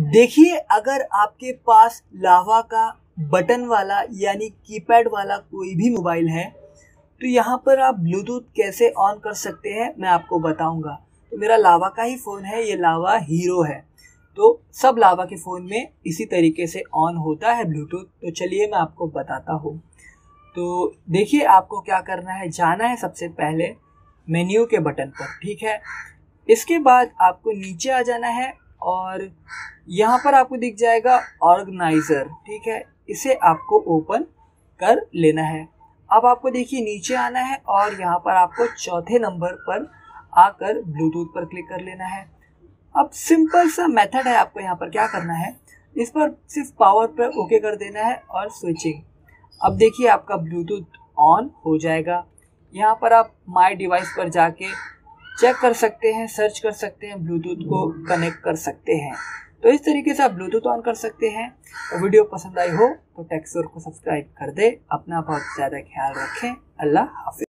देखिए, अगर आपके पास लावा का बटन वाला यानी कीपैड वाला कोई भी मोबाइल है तो यहाँ पर आप ब्लूटूथ कैसे ऑन कर सकते हैं मैं आपको बताऊंगा। तो मेरा लावा का ही फ़ोन है, ये लावा हीरो है। तो सब लावा के फ़ोन में इसी तरीके से ऑन होता है ब्लूटूथ। तो चलिए मैं आपको बताता हूँ। तो देखिए, आपको क्या करना है, जाना है सबसे पहले मेन्यू के बटन पर, ठीक है। इसके बाद आपको नीचे आ जाना है और यहाँ पर आपको दिख जाएगा ऑर्गेनाइज़र, ठीक है। इसे आपको ओपन कर लेना है। अब आपको देखिए नीचे आना है और यहाँ पर आपको चौथे नंबर पर आकर ब्लूटूथ पर क्लिक कर लेना है। अब सिंपल सा मेथड है, आपको यहाँ पर क्या करना है, इस पर सिर्फ पावर पर ओके कर देना है और स्विचिंग। अब देखिए आपका ब्लूटूथ ऑन हो जाएगा। यहाँ पर आप माय डिवाइस पर जाके चेक कर सकते हैं, सर्च कर सकते हैं, ब्लूटूथ को कनेक्ट कर सकते हैं। तो इस तरीके से आप ब्लूटूथ ऑन कर सकते हैं। तो वीडियो पसंद आई हो तो टेक्सोर को सब्सक्राइब कर दे। अपना बहुत ज़्यादा ख्याल रखें। अल्लाह हाफिज़।